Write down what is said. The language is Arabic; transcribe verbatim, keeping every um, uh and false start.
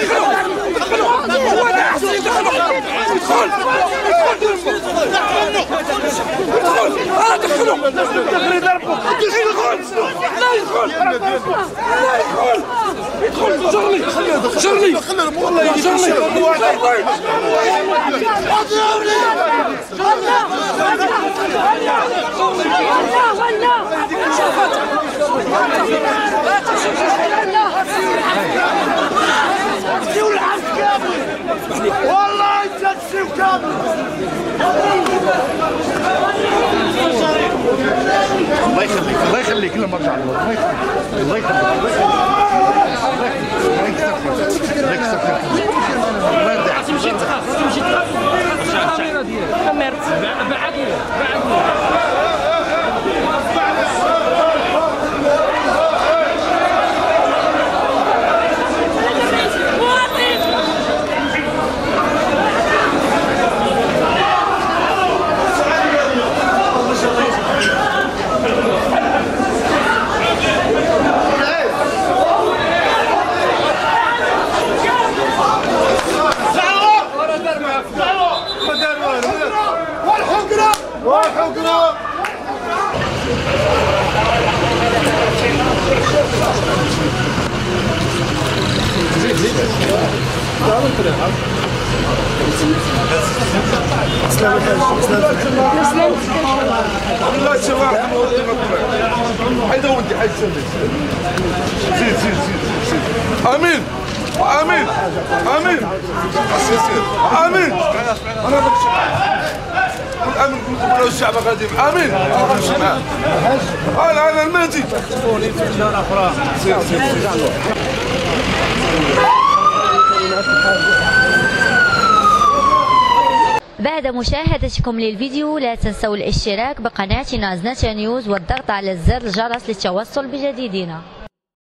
والله انت تسيب كامل. الله يخليك الله يخليك لما ارجع الله يخليك الله يخليك الله يكسفك الله يرضيك تمشي تخاف تمشي تخاف الكاميرا ديالك كاميرا بعد بعد لا شباب حيدا ودي حيد سلك زيد زيد زيد امين امين امين امين انا بمشي امين كنت بقول الشعب غادي امين انا بمشي معاه انا انا المهدي في دار اخرى زيد زيد بعد مشاهدتكم للفيديو لا تنسوا الاشتراك بقناتنا زناتة نيوز والضغط على زر الجرس للتوصل بجديدنا.